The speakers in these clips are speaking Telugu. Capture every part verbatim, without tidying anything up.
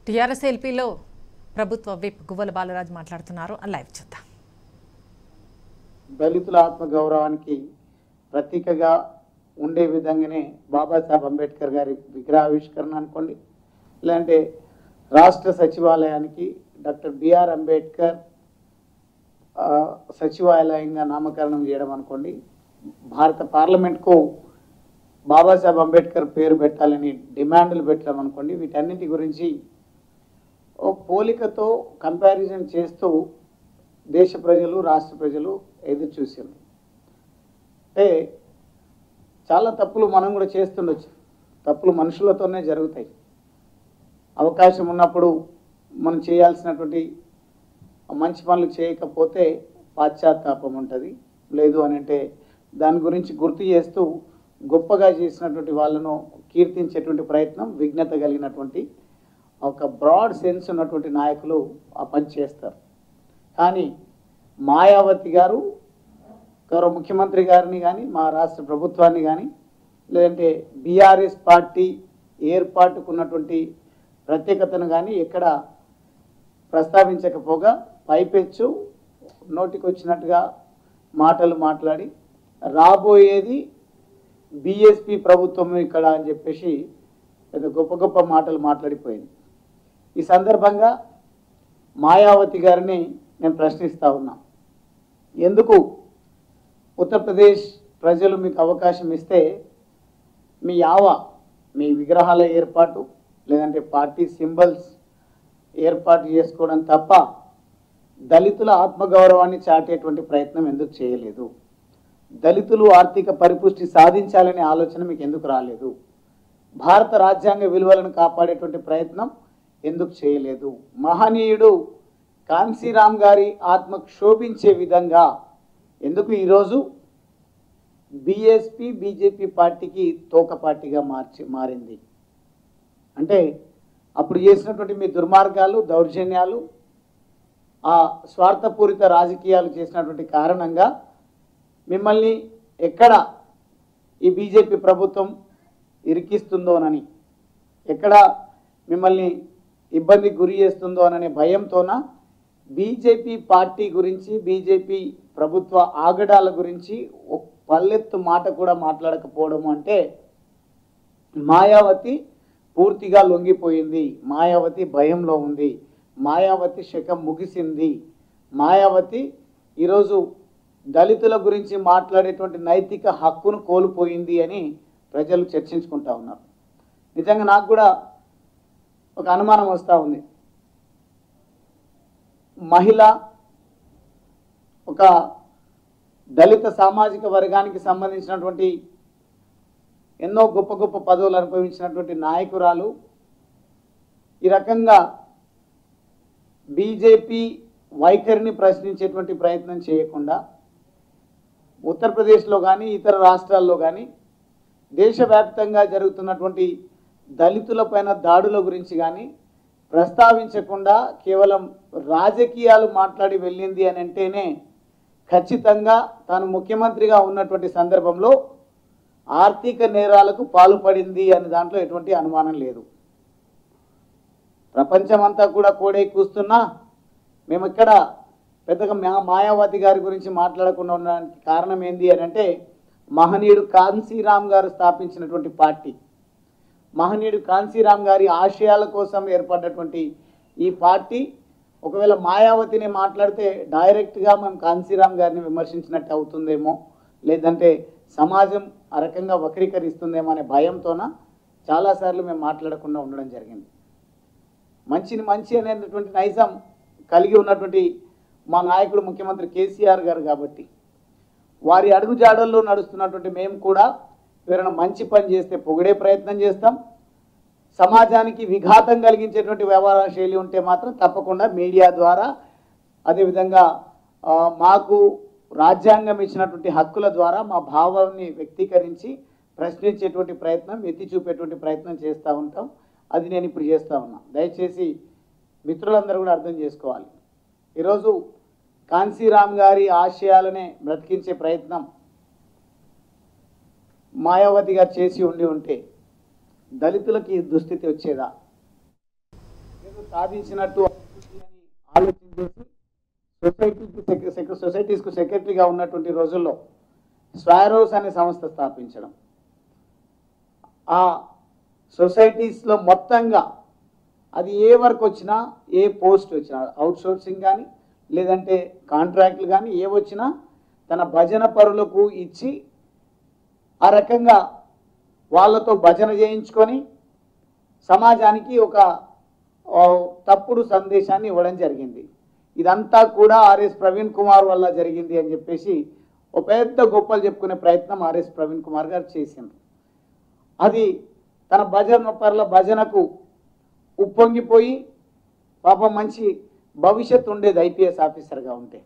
టీఆర్ఎస్ ఎల్పీలో ప్రభుత్వ విప్ గువ్వల బాలరాజు మాట్లాడుతున్నారు. లైవ్ చూద్దాం. దళితుల ఆత్మగౌరవానికి ప్రతీకగా ఉండే విధంగానే బాబాసాహెబ్ అంబేద్కర్ గారి విగ్రహావిష్కరణ అనుకోండి, లేదంటే రాష్ట్ర సచివాలయానికి డాక్టర్ బిఆర్ అంబేద్కర్ సచివాలయంగా నామకరణం చేయడం అనుకోండి, భారత పార్లమెంట్కు బాబాసాహెబ్ అంబేద్కర్ పేరు పెట్టాలని డిమాండ్లు పెట్టడం అనుకోండి, వీటన్నిటి గురించి ఓ పోలికతో కంపారిజన్ చేస్తూ దేశ ప్రజలు రాష్ట్ర ప్రజలు ఎదురు చూసింది. అంటే చాలా తప్పులు మనం కూడా చేస్తుండొచ్చు, తప్పులు మనుషులతోనే జరుగుతాయి. అవకాశం ఉన్నప్పుడు మనం చేయాల్సినటువంటి మంచి పనులు చేయకపోతే పాశ్చాత్తాపం ఉంటుంది, లేదు అని అంటే దాని గురించి గుర్తు చేస్తూ గొప్పగా చేసినటువంటి వాళ్ళను కీర్తించేటువంటి ప్రయత్నం విఘ్నత కలిగినటువంటి ఒక బ్రాడ్ సెన్స్ ఉన్నటువంటి నాయకులు ఆ పని చేస్తారు. కానీ మాయావతి గారు గౌరవ ముఖ్యమంత్రి గారిని కానీ మా రాష్ట్ర ప్రభుత్వాన్ని కానీ లేదంటే బీఆర్ఎస్ పార్టీ ఏర్పాటుకున్నటువంటి ప్రత్యేకతను కానీ ఎక్కడ ప్రస్తావించకపోగా పైపెచ్చు నోటికి వచ్చినట్టుగా మాటలు మాట్లాడి రాబోయేది బీఎస్పీ ప్రభుత్వం ఇక్కడ అని చెప్పేసి పెద్ద గొప్ప గొప్ప మాటలు మాట్లాడిపోయింది. ఈ సందర్భంగా మాయావతి గారిని నేను ప్రశ్నిస్తూ ఉన్నా, ఎందుకు ఉత్తరప్రదేశ్ ప్రజలు మీకు అవకాశం ఇస్తే మీ యావ మీ విగ్రహాల ఏర్పాటు లేదంటే పార్టీ సింబల్స్ ఏర్పాటు చేసుకోవడం తప్ప దళితుల ఆత్మగౌరవాన్ని చాటేటువంటి ప్రయత్నం ఎందుకు చేయలేదు? దళితులు ఆర్థిక పరిపుష్టి సాధించాలనే ఆలోచన మీకు ఎందుకు రాలేదు? భారత రాజ్యాంగ విలువలను కాపాడేటువంటి ప్రయత్నం ఎందుకు చేయలేదు? మహనీయుడు కాన్సీరామ్ గారి ఆత్మ క్షోభించే విధంగా ఎందుకు ఈరోజు బీఎస్పీ బీజేపీ పార్టీకి తోక పార్టీగా మార్చి మారింది? అంటే అప్పుడు చేసినటువంటి మీ దుర్మార్గాలు, దౌర్జన్యాలు, ఆ స్వార్థపూరిత రాజకీయాలు చేసినటువంటి కారణంగా మిమ్మల్ని ఎక్కడ ఈ బీజేపీ ప్రభుత్వం ఇరికిస్తుందోనని, ఎక్కడ మిమ్మల్ని ఇబ్బందికి గురి చేస్తుందో అనే భయంతోన బీజేపీ పార్టీ గురించి, బీజేపీ ప్రభుత్వ ఆగడాల గురించి ఒక పల్లెత్తు మాట కూడా మాట్లాడకపోవడం అంటే మాయావతి పూర్తిగా లొంగిపోయింది, మాయావతి భయంలో ఉంది, మాయావతి శకం ముగిసింది, మాయావతి ఈరోజు దళితుల గురించి మాట్లాడేటువంటి నైతిక హక్కును కోల్పోయింది అని ప్రజలు చర్చించుకుంటా ఉన్నారు. నిజంగా నాకు కూడా ఒక అనుమానం వస్తూ ఉంది. మహిళ ఒక దళిత సామాజిక వర్గానికి సంబంధించినటువంటి ఎన్నో గొప్ప గొప్ప పదవులు అనుభవించినటువంటి నాయకురాలు ఈ రకంగా బీజేపీ వైఖరిని ప్రశ్నించేటువంటి ప్రయత్నం చేయకుండా ఉత్తరప్రదేశ్లో కానీ ఇతర రాష్ట్రాల్లో కానీ దేశవ్యాప్తంగా జరుగుతున్నటువంటి దళితుల పైన దాడుల గురించి కానీ ప్రస్తావించకుండా కేవలం రాజకీయాలు మాట్లాడి వెళ్ళింది అని అంటేనే ఖచ్చితంగా తాను ముఖ్యమంత్రిగా ఉన్నటువంటి సందర్భంలో ఆర్థిక నేరాలకు పాల్పడింది అనే దాంట్లో ఎటువంటి అనుమానం లేదు. ప్రపంచమంతా కూడా కోడే కూస్తున్నా మేము ఇక్కడ పెద్దగా మాయావతి గారి గురించి మాట్లాడకుండా ఉండడానికి కారణం ఏంది అని అంటే మహనీయుడు కాన్సీరామ్ గారు స్థాపించినటువంటి పార్టీ, మహనీయుడు కాన్సీరామ్ గారి ఆశయాల కోసం ఏర్పడినటువంటి ఈ పార్టీ ఒకవేళ మాయావతిని మాట్లాడితే డైరెక్ట్గా మేము కాన్సీరామ్ గారిని విమర్శించినట్టు అవుతుందేమో, లేదంటే సమాజం ఆ రకంగా వక్రీకరిస్తుందేమో అనే భయంతోన చాలాసార్లు మేము మాట్లాడకుండా ఉండడం జరిగింది. మంచిని మంచి అనేటువంటి నైజం కలిగి ఉన్నటువంటి మా నాయకుడు ముఖ్యమంత్రి కేసీఆర్ గారు కాబట్టి వారి అడుగుజాడల్లో నడుస్తున్నటువంటి మేము కూడా ఎవరైనా మంచి పని చేస్తే పొగిడే ప్రయత్నం చేస్తాం, సమాజానికి విఘాతం కలిగించేటువంటి వ్యవహార శైలి ఉంటే మాత్రం తప్పకుండా మీడియా ద్వారా అదేవిధంగా మాకు రాజ్యాంగం ఇచ్చినటువంటి హక్కుల ద్వారా మా భావాన్ని వ్యక్తీకరించి ప్రశ్నించేటువంటి ప్రయత్నం, ఎత్తి చూపేటువంటి ప్రయత్నం చేస్తూ ఉంటాం. అది నేను ఇప్పుడు చేస్తూ ఉన్నా. దయచేసి మిత్రులందరూ కూడా అర్థం చేసుకోవాలి. ఈరోజు కాన్సీరామ్ గారి ఆశయాలనే బ్రతికించే ప్రయత్నం మాయావతి గారు చేసి ఉండి ఉంటే దళితులకి దుస్థితి వచ్చేదా? సాధించినట్టు అని ఆలోచన చేసి సొసైటీకి సొసైటీస్కు సెక్రటరీగా ఉన్నటువంటి రోజుల్లో స్వారోస్ అనే సంస్థ స్థాపించడం, ఆ సొసైటీస్లో మొత్తంగా అది ఏ వర్క్ వచ్చినా, ఏ పోస్ట్ వచ్చినా, అవుట్ సోర్సింగ్ కానీ లేదంటే కాంట్రాక్ట్లు కానీ ఏ వచ్చినా తన భజన పరులకు ఇచ్చి ఆ రకంగా వాళ్ళతో భజన చేయించుకొని సమాజానికి ఒక తప్పుడు సందేశాన్ని ఇవ్వడం జరిగింది. ఇదంతా కూడా ఆర్ఎస్ ప్రవీణ్ కుమార్ వల్ల జరిగింది అని చెప్పేసి ఒక పెద్ద గొప్పలు చెప్పుకునే ప్రయత్నం ఆర్ఎస్ ప్రవీణ్ కుమార్ గారు చేసింది. అది తన భజన పరుల భజనకు ఉప్పొంగిపోయి పాపం మంచి భవిష్యత్తు ఉండేది ఐపీఎస్ ఆఫీసర్గా ఉంటే.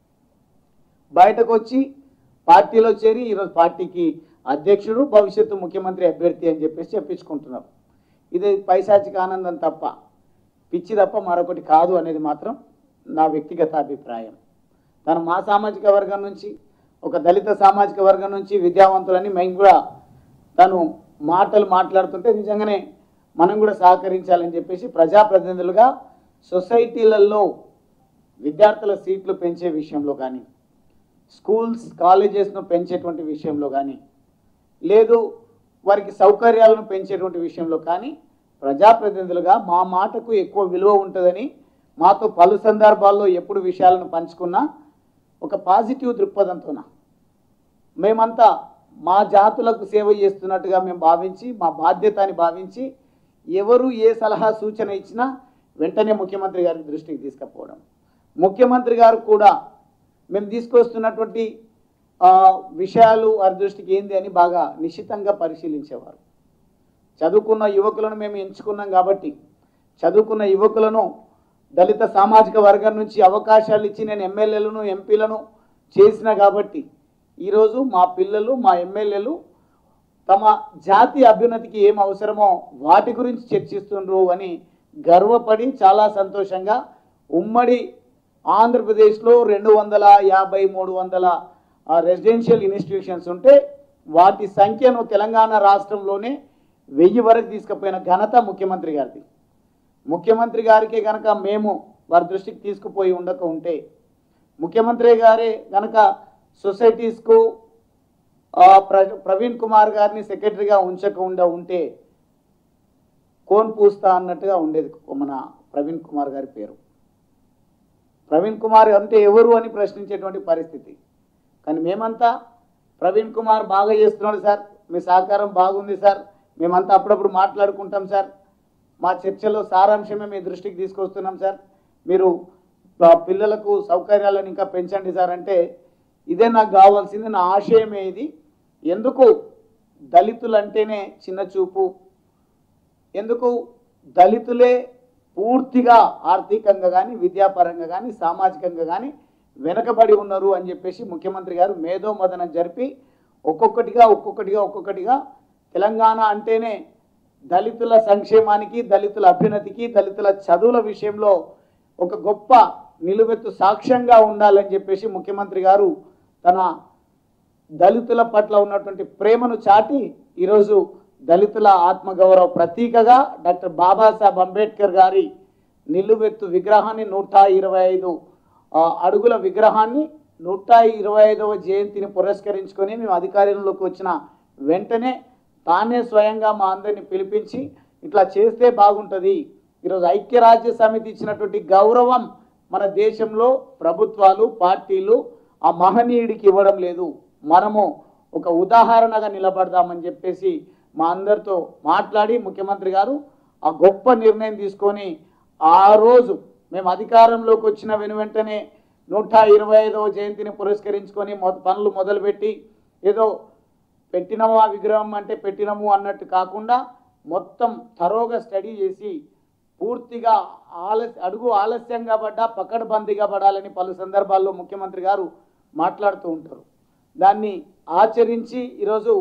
బయటకు వచ్చి పార్టీలో చేరి ఈరోజు పార్టీకి అధ్యక్షుడు, భవిష్యత్తు ముఖ్యమంత్రి అభ్యర్థి అని చెప్పేసి చెప్పించుకుంటున్నారు. ఇది పైశాచిక ఆనందం తప్ప, పిచ్చి తప్ప మరొకటి కాదు అనేది మాత్రం నా వ్యక్తిగత అభిప్రాయం. తను మా సామాజిక వర్గం నుంచి, ఒక దళిత సామాజిక వర్గం నుంచి విద్యావంతులని మేము కూడా తను మాటలు మాట్లాడుతుంటే నిజంగానే మనం కూడా సహకరించాలని చెప్పేసి ప్రజాప్రతినిధులుగా సొసైటీలలో విద్యార్థుల సీట్లు పెంచే విషయంలో కానీ, స్కూల్స్ కాలేజెస్ను పెంచేటువంటి విషయంలో కానీ, లేదు వారికి సౌకర్యాలను పెంచేటువంటి విషయంలో కానీ ప్రజాప్రతినిధులుగా మా మాటకు ఎక్కువ విలువ ఉంటుందని మాతో పలు సందర్భాల్లో ఎప్పుడు విషయాలను పంచుకున్నా ఒక పాజిటివ్ దృక్పథంతోన మేమంతా మా జాతులకు సేవ చేస్తున్నట్టుగా మేము భావించి, మా బాధ్యత అని భావించి ఎవరు ఏ సలహా సూచన ఇచ్చినా వెంటనే ముఖ్యమంత్రి గారి దృష్టికి తీసుకుపోవడం, ముఖ్యమంత్రి గారు కూడా మేము తీసుకొస్తున్నటువంటి విషయాలు వారి దృష్టికి ఏంది అని బాగా నిశ్చితంగా పరిశీలించేవారు. చదువుకున్న యువకులను మేము ఎంచుకున్నాం కాబట్టి చదువుకున్న యువకులను దళిత సామాజిక వర్గం నుంచి అవకాశాలు ఇచ్చి నేను ఎమ్మెల్యేలను ఎంపీలను చేసిన కాబట్టి ఈరోజు మా పిల్లలు, మా ఎమ్మెల్యేలు తమ జాతి అభ్యున్నతికి ఏం అవసరమో వాటి గురించి చర్చిస్తుండ్రు అని గర్వపడి చాలా సంతోషంగా ఉమ్మడి ఆంధ్రప్రదేశ్లో రెండు వందల యాభై మూడు వందల రెసిడెన్షియల్ ఇన్స్టిట్యూషన్స్ ఉంటే వాటి సంఖ్యను తెలంగాణ రాష్ట్రంలోనే వెయ్యి వరకు తీసుకుపోయిన ఘనత ముఖ్యమంత్రి గారిది. ముఖ్యమంత్రి గారికి కనుక మేము వారి దృష్టికి తీసుకుపోయి ఉండక ఉంటే, ముఖ్యమంత్రి గారే కనుక సొసైటీస్కు ప్రవీణ్ కుమార్ గారిని సెక్రటరీగా ఉంచకుండా ఉంటే కోన్ పూస్తా అన్నట్టుగా ఉండేది మన ప్రవీణ్ కుమార్ గారి పేరు. ప్రవీణ్ కుమార్ అంటే ఎవరు అని ప్రశ్నించేటువంటి పరిస్థితి. కానీ మేమంతా ప్రవీణ్ కుమార్ బాగా చేస్తున్నాడు సార్, మీ సహకారం బాగుంది సార్, మేమంతా అప్పుడప్పుడు మాట్లాడుకుంటాం సార్, మా చర్చలో సారాంశమే మీ దృష్టికి తీసుకొస్తున్నాం సార్, మీరు పిల్లలకు సౌకర్యాలను ఇంకా పెంచండి సార్ అంటే ఇదే నాకు కావాల్సింది, నా ఆశయమే ఇది. ఎందుకు దళితులు అంటేనే చిన్న చూపు, ఎందుకు దళితులే పూర్తిగా ఆర్థికంగా కానీ విద్యాపరంగా కానీ సామాజికంగా కానీ వెనకబడి ఉన్నారు అని చెప్పేసి ముఖ్యమంత్రి గారు మేధోమదనం జరిపి ఒక్కొక్కటిగా ఒక్కొక్కటిగా ఒక్కొక్కటిగా తెలంగాణ అంటేనే దళితుల సంక్షేమానికి, దళితుల అభ్యున్నతికి, దళితుల చదువుల విషయంలో ఒక గొప్ప నిలువెత్తు సాక్ష్యంగా ఉండాలని చెప్పేసి ముఖ్యమంత్రి గారు తన దళితుల పట్ల ఉన్నటువంటి ప్రేమను చాటి ఈరోజు దళితుల ఆత్మగౌరవ ప్రతీకగా డాక్టర్ బాబాసాహెబ్ అంబేద్కర్ గారి నిలువెత్తు విగ్రహాన్ని నూట ఇరవై ఐదు అడుగుల విగ్రహాన్ని నూట ఇరవై ఐదవ జయంతిని పురస్కరించుకొని మేము అధికారంలోకి వచ్చిన వెంటనే తానే స్వయంగా మా అందరిని పిలిపించి ఇట్లా చేస్తే బాగుంటుంది, ఈరోజు ఐక్యరాజ్య సమితి ఇచ్చినటువంటి గౌరవం మన దేశంలో ప్రభుత్వాలు పార్టీలు ఆ మహనీయుడికి ఇవ్వడం లేదు, మనము ఒక ఉదాహరణగా నిలబడదామని చెప్పేసి మా అందరితో మాట్లాడి ముఖ్యమంత్రి గారు ఆ గొప్ప నిర్ణయం తీసుకొని ఆ రోజు మేము అధికారంలోకి వచ్చిన వెను వెంటనే నూట ఇరవై ఐదవ జయంతిని పురస్కరించుకొని పనులు మొదలుపెట్టి ఏదో పెట్టినము ఆ విగ్రహం అంటే పెట్టినము అన్నట్టు కాకుండా మొత్తం తరోగా స్టడీ చేసి పూర్తిగా ఆలస్య అడుగు ఆలస్యంగా పడ్డా పకడ్బందీగా పడాలని పలు సందర్భాల్లో ముఖ్యమంత్రి గారు మాట్లాడుతూ ఉంటారు. దాన్ని ఆచరించి ఈరోజు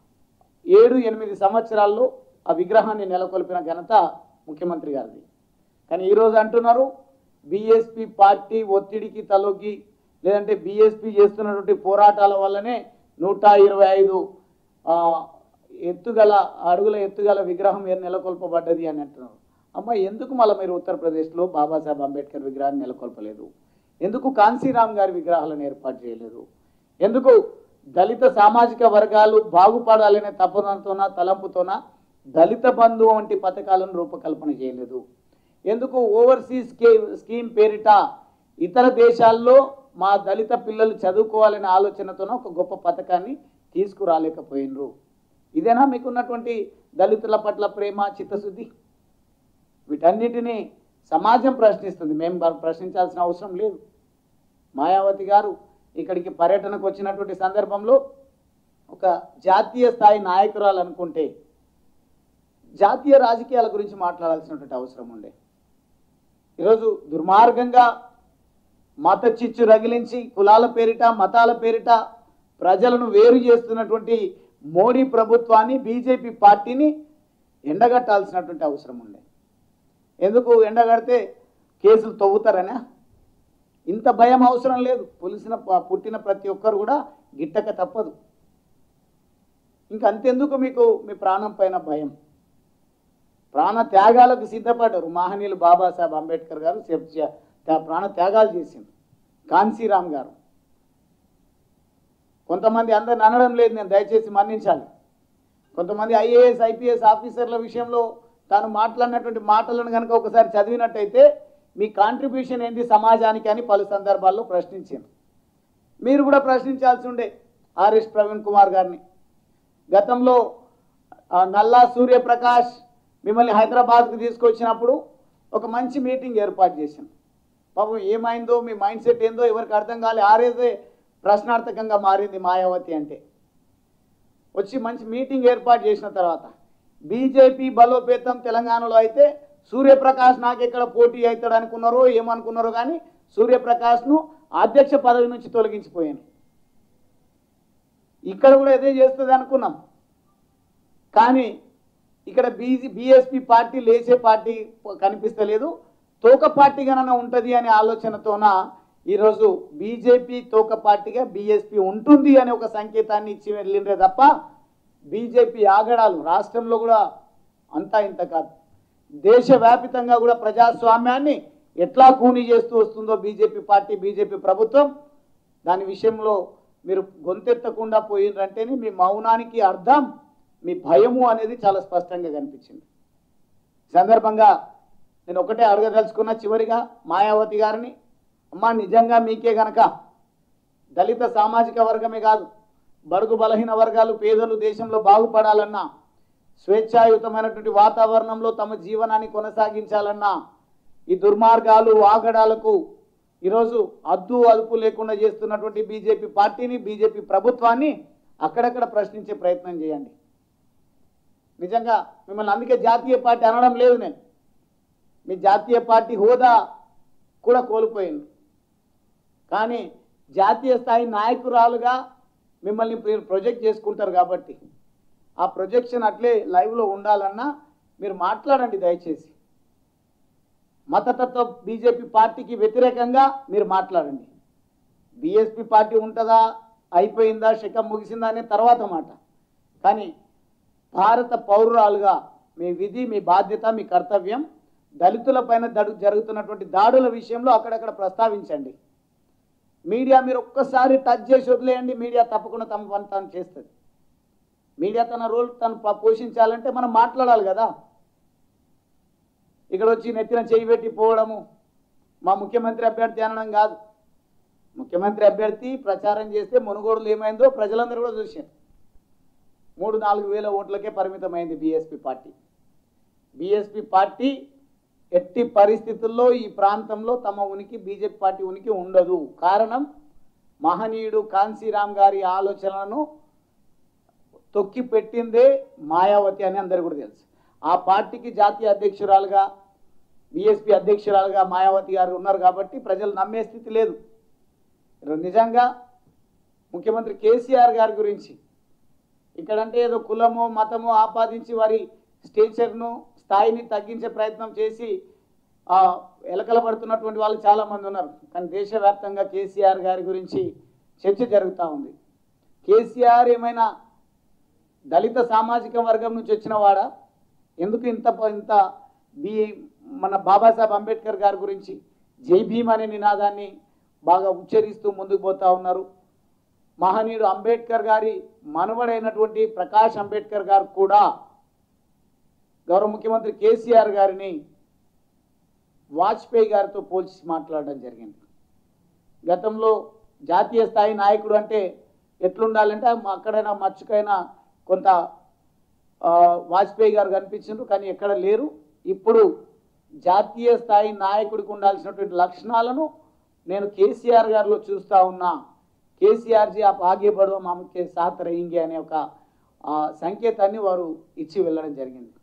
ఏడు ఎనిమిది సంవత్సరాల్లో ఆ విగ్రహాన్ని నెలకొల్పిన ఘనత ముఖ్యమంత్రి గారిది. కానీ ఈరోజు అంటున్నారు బీఎస్పీ పార్టీ ఒత్తిడికి తలొగ్గి లేదంటే బీఎస్పీ చేస్తున్నటువంటి పోరాటాల వల్లనే నూట ఇరవై ఐదు ఎత్తుగల అడుగుల ఎత్తుగల విగ్రహం నెలకొల్పబడ్డది అని అంటున్నారు. అమ్మ ఎందుకు మళ్ళీ మీరు ఉత్తరప్రదేశ్లో బాబాసాహెబ్ అంబేద్కర్ విగ్రహాన్ని నెలకొల్పలేదు? ఎందుకు కాన్సీరామ్ గారి విగ్రహాలను ఏర్పాటు చేయలేదు? ఎందుకు దళిత సామాజిక వర్గాలు బాగుపడాలనే తపనతోన తలంపుతోన దళిత బంధు వంటి పథకాలను రూపకల్పన చేయలేదు? ఎందుకు ఓవర్సీస్ స్కీమ్ పేరిట ఇతర దేశాల్లో మా దళిత పిల్లలు చదువుకోవాలనే ఆలోచనతోన ఒక గొప్ప పథకాన్ని తీసుకురాలేకపోయినరు? ఇదేనా మీకున్నటువంటి దళితుల పట్ల ప్రేమ, చిత్తశుద్ధి? వీటన్నిటినీ సమాజం ప్రశ్నిస్తుంది, మేము ప్రశ్నించాల్సిన అవసరం లేదు. మాయావతి గారు ఇక్కడికి పర్యటనకు వచ్చినటువంటి సందర్భంలో ఒక జాతీయ స్థాయి నాయకురాలు అనుకుంటే జాతీయ రాజకీయాల గురించి మాట్లాడాల్సినటువంటి అవసరం ఉండే. ఈరోజు దుర్మార్గంగా మత చిచ్చు రగిలించి కులాల పేరిట మతాల పేరిట ప్రజలను వేరు చేస్తున్నటువంటి మోడీ ప్రభుత్వాన్ని, బీజేపీ పార్టీని ఎండగట్టాల్సినటువంటి అవసరం ఉండే. ఎందుకు ఎండగడితే కేసులు తవ్వుతారనా? ఇంత భయం అవసరం లేదు. పులిసిన పుట్టిన ప్రతి ఒక్కరు కూడా గిట్టక తప్పదు. ఇంకంతెందుకు మీకు మీ ప్రాణం పైన భయం? ప్రాణ త్యాగాలకు సిద్ధపడ్డారు మహనీయులు బాబాసాహెబ్ అంబేద్కర్ గారు, ప్రాణ త్యాగాలు చేసింది. కాన్సీరామ్ గారు, కొంతమంది అందరిని అనడం లేదు, నేను దయచేసి మన్నించాలి. కొంతమంది ఐఏఎస్ ఐపీఎస్ ఆఫీసర్ల విషయంలో తాను మాట్లాడినటువంటి మాటలను కనుక ఒకసారి చదివినట్టయితే మీ కాంట్రిబ్యూషన్ ఏంటి సమాజానికి అని పలు సందర్భాల్లో ప్రశ్నించాను. మీరు కూడా ప్రశ్నించాల్సి ఉండే ఆర్ఎస్ ప్రవీణ్ కుమార్ గారిని. గతంలో నల్లా సూర్యప్రకాష్ మిమ్మల్ని హైదరాబాద్కు తీసుకొచ్చినప్పుడు ఒక మంచి మీటింగ్ ఏర్పాటు చేశాను. పాపం ఏమైందో, మీ మైండ్ సెట్ ఏందో ఎవరికి అర్థం కాలే. ఆర్ఎస్ఏ ప్రశ్నార్థకంగా మారింది మాయావతి అంటే. వచ్చి మంచి మీటింగ్ ఏర్పాటు చేసిన తర్వాత బీజేపీ బలోపేతం తెలంగాణలో అయితే సూర్యప్రకాష్ నాకెక్కడ పోటీ అవుతాడు అనుకున్నారో ఏమనుకున్నారో కానీ సూర్యప్రకాష్ను అధ్యక్ష పదవి నుంచి తొలగించిపోయాను. ఇక్కడ కూడా ఇదే చేస్తుంది అనుకున్నాం. కానీ ఇక్కడ బీజీ బీఎస్పీ పార్టీ లేచే పార్టీ కనిపిస్తలేదు, తోక పార్టీగానైనా ఉంటుంది అనే ఆలోచనతోన ఈరోజు బీజేపీ తోక పార్టీగా బీఎస్పీ ఉంటుంది అనే ఒక సంకేతాన్ని ఇచ్చి వెళ్ళిండ్రే తప్ప బీజేపీ ఆగడాలు రాష్ట్రంలో కూడా అంతా ఇంత కాదు. దేశవ్యాపితంగా కూడా ప్రజాస్వామ్యాన్ని ఎట్లా కూని చేస్తూ వస్తుందో బీజేపీ పార్టీ, బీజేపీ ప్రభుత్వం, దాని విషయంలో మీరు గొంతెత్తకుండా పోయిండ్రంటేనే మీ మౌనానికి అర్థం మీ భయము అనేది చాలా స్పష్టంగా కనిపించింది. సందర్భంగా నేను ఒకటే అడగదలుచుకున్న చివరిగా మాయావతి గారిని, అమ్మా నిజంగా మీకే గనక దళిత సామాజిక వర్గమే కాదు బడుగు బలహీన వర్గాలు పేదలు దేశంలో బాగుపడాలన్నా, స్వేచ్ఛాయుతమైనటువంటి వాతావరణంలో తమ జీవనాన్ని కొనసాగించాలన్నా ఈ దుర్మార్గాలు ఆగడాలకు ఈరోజు అద్దు అదుపు లేకుండా చేస్తున్నటువంటి బీజేపీ పార్టీని, బీజేపీ ప్రభుత్వాన్ని అక్కడక్కడ ప్రశ్నించే ప్రయత్నం చేయండి. నిజంగా మిమ్మల్ని అందుకే జాతీయ పార్టీ అనడం లేదు నేను. మీ జాతీయ పార్టీ హోదా కూడా కోల్పోయింది. కానీ జాతీయ స్థాయి నాయకురాలుగా మిమ్మల్ని ప్రొజెక్ట్ చేసుకుంటారు కాబట్టి ఆ ప్రొజెక్షన్ అట్లే లైవ్లో ఉండాలన్నా మీరు మాట్లాడండి దయచేసి. మతతత్వ బీజేపీ పార్టీకి వ్యతిరేకంగా మీరు మాట్లాడండి. బీఎస్పీ పార్టీ ఉంటుందా, అయిపోయిందా, శకం ముగిసిందా అనే తర్వాత మాట. కానీ భారత పౌరురాలుగా మీ విధి, మీ బాధ్యత, మీ కర్తవ్యం దళితుల పైన దడు జరుగుతున్నటువంటి దాడుల విషయంలో అక్కడక్కడ ప్రస్తావించండి. మీడియా మీరు ఒక్కసారి టచ్ చేసి వదిలేయండి, మీడియా తప్పకుండా తమ పని తాను చేస్తుంది. మీడియా తన రోల్ తను పోషించాలంటే మనం మాట్లాడాలి కదా. ఇక్కడ వచ్చి నెత్తిన చేయి పెట్టి పోవడము మా ముఖ్యమంత్రి అభ్యర్థి అనడం కాదు. ముఖ్యమంత్రి అభ్యర్థి ప్రచారం చేస్తే మునుగోడులు ఏమైందో ప్రజలందరూ కూడా చూశారు. మూడు నాలుగు వేల ఓట్లకే పరిమితమైంది బీఎస్పీ పార్టీ. బీఎస్పీ పార్టీ ఎట్టి పరిస్థితుల్లో ఈ ప్రాంతంలో తమ ఉనికి, బీజేపీ పార్టీ ఉనికి ఉండదు. కారణం మహనీయుడు కాన్సీరామ్ గారి ఆలోచనలను తొక్కి పెట్టిందే మాయావతి అని అందరు కూడా తెలుసు. ఆ పార్టీకి జాతీయ అధ్యక్షురాలుగా, బీఎస్పీ అధ్యక్షురాలుగా మాయావతి గారు ఉన్నారు కాబట్టి ప్రజలు నమ్మే స్థితి లేదు. నిజంగా ముఖ్యమంత్రి కేసీఆర్ గారి గురించి ఇక్కడంటే ఏదో కులమో మతమో ఆపాదించి వారి స్టేచర్ను స్థాయిని తగ్గించే ప్రయత్నం చేసి ఎలకల పడుతున్నటువంటి వాళ్ళు చాలామంది ఉన్నారు. కానీ దేశవ్యాప్తంగా కేసీఆర్ గారి గురించి చర్చ జరుగుతూ ఉంది. కేసీఆర్ ఏమైనా దళిత సామాజిక వర్గం నుంచి వచ్చిన వాడా? ఎందుకు ఇంత ఇంత బి మన బాబాసాహెబ్ అంబేద్కర్ గారి గురించి జై భీమ్ అనే నినాదాన్ని బాగా ఉచ్చరిస్తూ ముందుకు పోతా ఉన్నారు. మహనీయుడు అంబేద్కర్ గారి మనవడైనటువంటి ప్రకాష్ అంబేద్కర్ గారు కూడా గౌరవ ముఖ్యమంత్రి కేసీఆర్ గారిని వాజ్పేయి గారితో పోల్చి మాట్లాడడం జరిగింది. గతంలో జాతీయ స్థాయి నాయకుడు అంటే ఎట్లుండాలంటే అక్కడైనా మచ్చుకైనా కొంత వాజ్పేయి గారు కనిపించారు, కానీ ఎక్కడ లేరు. ఇప్పుడు జాతీయ స్థాయి నాయకుడికి ఉండాల్సినటువంటి లక్షణాలను నేను కేసీఆర్ గారిలో చూస్తూ ఉన్నా. కేసీఆర్ జీ आप आगे बढ़ो हम आपके साथ रहेंगे అనే ఒక సంకేతాన్ని వారు ఇచ్చి వెళ్ళడం జరిగింది.